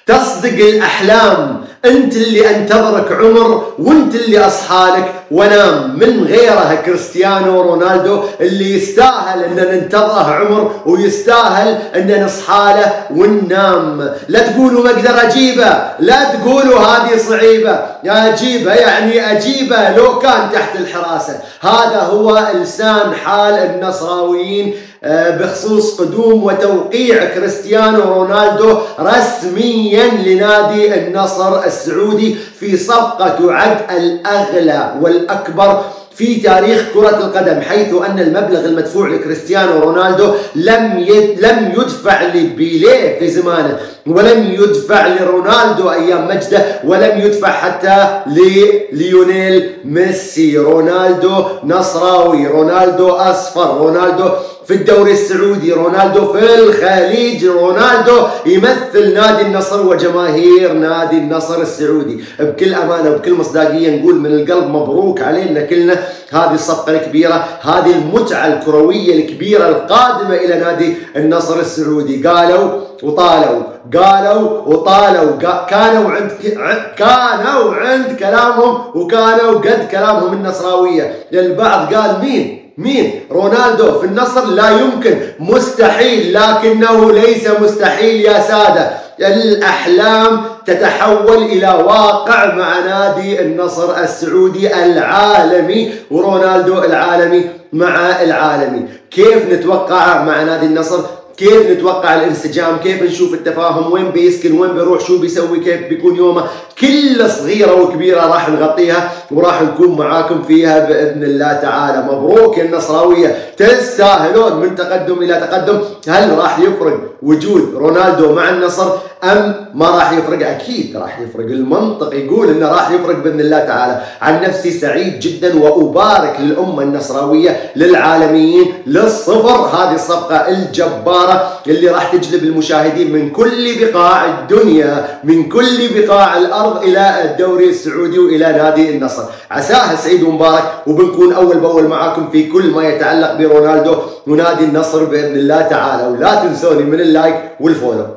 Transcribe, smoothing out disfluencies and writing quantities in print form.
تصدق الأحلام، أنت اللي أنتظرك عمر وأنت اللي أصحالك ونام، من غيرها كريستيانو رونالدو اللي يستاهل أن ننتظره عمر ويستاهل أن نصحاله وننام. لا تقولوا ما أقدر أجيبه، لا تقولوا هذه صعيبة، أجيبه يعني أجيبه لو كان تحت الحراسة. هذا هو لسان حال النصراويين بخصوص قدوم وتوقيع كريستيانو رونالدو رسميا لنادي النصر السعودي في صفقة تعد الأغلى والأكبر في تاريخ كرة القدم، حيث أن المبلغ المدفوع لكريستيانو رونالدو لم يدفع لبيليه في زمانه، ولم يدفع لرونالدو أيام مجده، ولم يدفع حتى لليونيل ميسي. رونالدو نصراوي، رونالدو أصفر، رونالدو في الدوري السعودي، رونالدو في الخليج، رونالدو يمثل نادي النصر وجماهير نادي النصر السعودي. بكل أمانة وبكل مصداقية نقول من القلب مبروك علينا كلنا هذه الصفقة الكبيرة، هذه المتعة الكروية الكبيرة القادمة إلى نادي النصر السعودي. قالوا وطالوا، قالوا وطالوا، كانوا عند كلامهم وكانوا قد كلامهم النصراوية. البعض قال مين رونالدو في النصر؟ لا يمكن، مستحيل، لكنه ليس مستحيل يا سادة. الأحلام تتحول إلى واقع مع نادي النصر السعودي العالمي، ورونالدو العالمي مع العالمي. كيف نتوقع مع نادي النصر؟ كيف نتوقع الانسجام؟ كيف نشوف التفاهم؟ وين بيسكن؟ وين بيروح؟ شو بيسوي؟ كيف بيكون يومه؟ كل صغيرة وكبيرة راح نغطيها وراح نكون معاكم فيها بإذن الله تعالى. مبروك يا النصراوية، تستاهلون من تقدم إلى تقدم. هل راح يفرق وجود رونالدو مع النصر أم ما راح يفرق؟ أكيد راح يفرق، المنطق يقول إنه راح يفرق بإذن الله تعالى. عن نفسي سعيد جدا وأبارك للأمة النصراوية، للعالميين، للصفر، هذه الصفقة الجبارة اللي راح تجلب المشاهدين من كل بقاع الدنيا، من كل بقاع الأرض إلى الدوري السعودي وإلى نادي النصر. عساها سعيد ومبارك، وبنكون أول بأول معاكم في كل ما يتعلق برونالدو ونادي النصر بإذن الله تعالى. ولا تنسوني من اللايك والفولو.